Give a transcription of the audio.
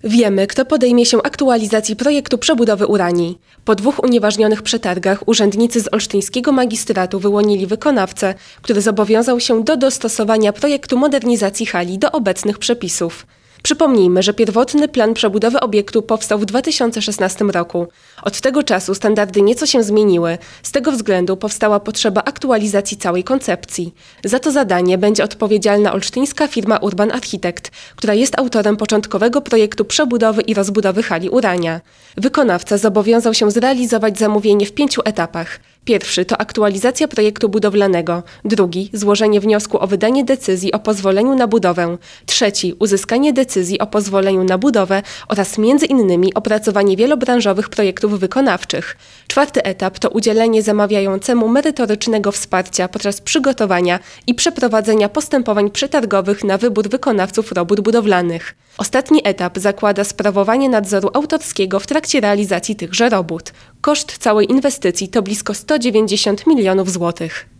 Wiemy, kto podejmie się aktualizacji projektu przebudowy Uranii. Po 2 unieważnionych przetargach urzędnicy z olsztyńskiego magistratu wyłonili wykonawcę, który zobowiązał się do dostosowania projektu modernizacji hali do obecnych przepisów. Przypomnijmy, że pierwotny plan przebudowy obiektu powstał w 2016 roku. Od tego czasu standardy nieco się zmieniły. Z tego względu powstała potrzeba aktualizacji całej koncepcji. Za to zadanie będzie odpowiedzialna olsztyńska firma Urban Architect, która jest autorem początkowego projektu przebudowy i rozbudowy hali Urania. Wykonawca zobowiązał się zrealizować zamówienie w 5 etapach. Pierwszy to aktualizacja projektu budowlanego, drugi złożenie wniosku o wydanie decyzji o pozwoleniu na budowę, trzeci uzyskanie decyzji o pozwoleniu na budowę oraz między innymi opracowanie wielobranżowych projektów wykonawczych. Czwarty etap to udzielenie zamawiającemu merytorycznego wsparcia podczas przygotowania i przeprowadzenia postępowań przetargowych na wybór wykonawców robót budowlanych. Ostatni etap zakłada sprawowanie nadzoru autorskiego w trakcie realizacji tychże robót. Koszt całej inwestycji to blisko 190 milionów złotych.